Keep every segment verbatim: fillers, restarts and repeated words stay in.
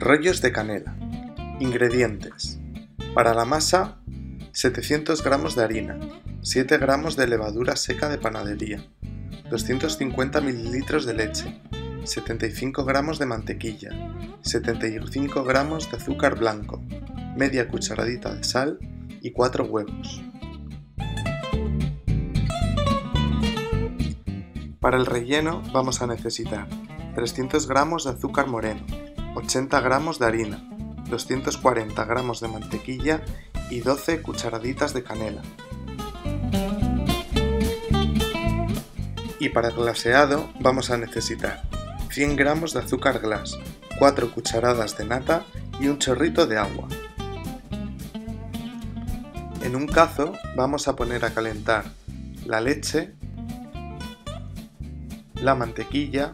Rollos de canela. Ingredientes. Para la masa, setecientos gramos de harina, siete gramos de levadura seca de panadería, doscientos cincuenta mililitros de leche, setenta y cinco gramos de mantequilla, setenta y cinco gramos de azúcar blanco, media cucharadita de sal y cuatro huevos. Para el relleno vamos a necesitar trescientos gramos de azúcar moreno, ochenta gramos de harina, doscientos cuarenta gramos de mantequilla y doce cucharaditas de canela. Y para el glaseado vamos a necesitar cien gramos de azúcar glass, cuatro cucharadas de nata y un chorrito de agua. En un cazo vamos a poner a calentar la leche, la mantequilla,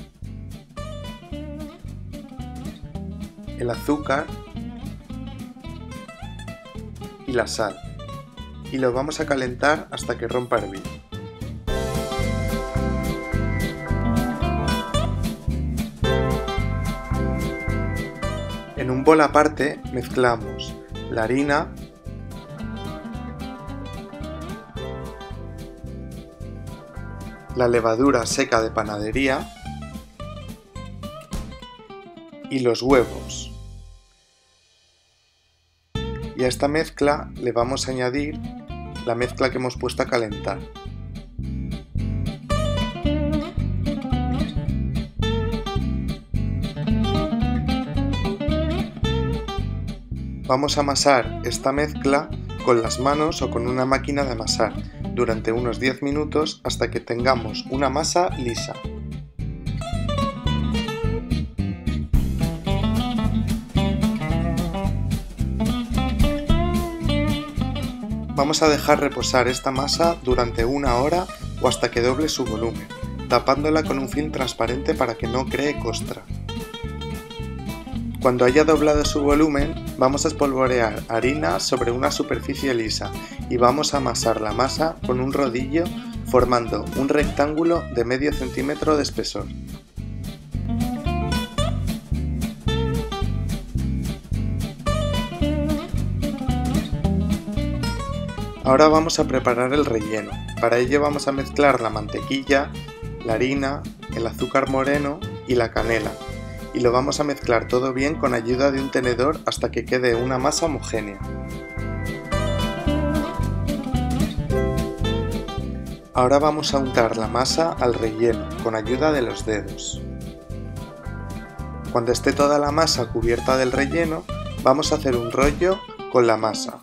el azúcar y la sal, y lo vamos a calentar hasta que rompa a hervir. En un bol aparte mezclamos la harina, la levadura seca de panadería y los huevos. Y a esta mezcla le vamos a añadir la mezcla que hemos puesto a calentar. Vamos a amasar esta mezcla con las manos o con una máquina de amasar durante unos diez minutos hasta que tengamos una masa lisa. Vamos a dejar reposar esta masa durante una hora o hasta que doble su volumen, tapándola con un film transparente para que no cree costra. Cuando haya doblado su volumen, vamos a espolvorear harina sobre una superficie lisa y vamos a amasar la masa con un rodillo formando un rectángulo de medio centímetro de espesor. Ahora vamos a preparar el relleno. Para ello vamos a mezclar la mantequilla, la harina, el azúcar moreno y la canela. Y lo vamos a mezclar todo bien con ayuda de un tenedor hasta que quede una masa homogénea. Ahora vamos a untar la masa al relleno con ayuda de los dedos. Cuando esté toda la masa cubierta del relleno, vamos a hacer un rollo con la masa.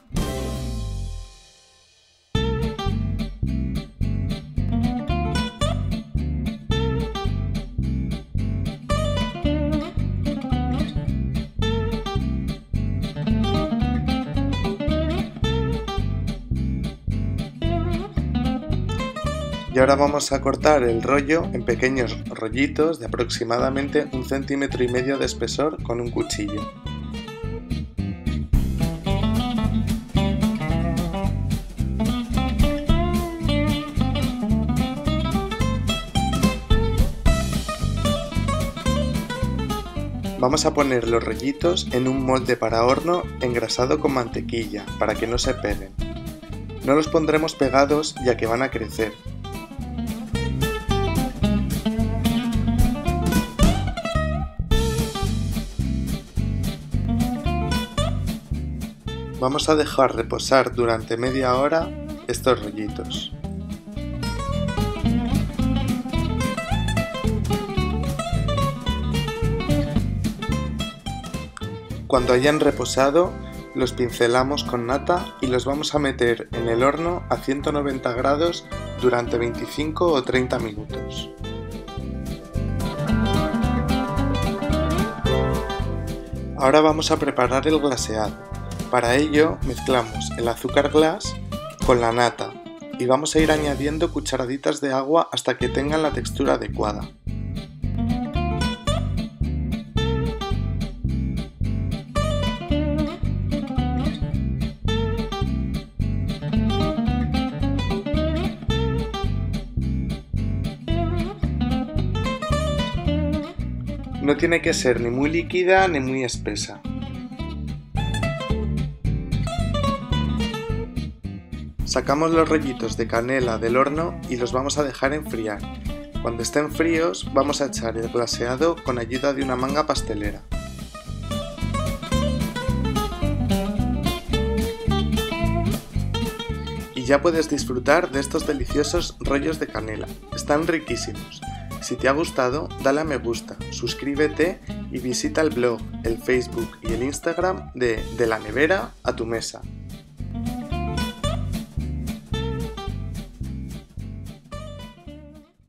Y ahora vamos a cortar el rollo en pequeños rollitos de aproximadamente un centímetro y medio de espesor con un cuchillo. Vamos a poner los rollitos en un molde para horno engrasado con mantequilla para que no se peguen. No los pondremos pegados ya que van a crecer. Vamos a dejar reposar durante media hora estos rollitos. Cuando hayan reposado, los pincelamos con nata y los vamos a meter en el horno a ciento noventa grados durante veinticinco o treinta minutos. Ahora vamos a preparar el glaseado. Para ello mezclamos el azúcar glass con la nata y vamos a ir añadiendo cucharaditas de agua hasta que tengan la textura adecuada. No tiene que ser ni muy líquida ni muy espesa. Sacamos los rollitos de canela del horno y los vamos a dejar enfriar. Cuando estén fríos vamos a echar el glaseado con ayuda de una manga pastelera. Y ya puedes disfrutar de estos deliciosos rollos de canela. Están riquísimos. Si te ha gustado, dale a me gusta, suscríbete y visita el blog, el Facebook y el Instagram de De la Nevera a tu Mesa.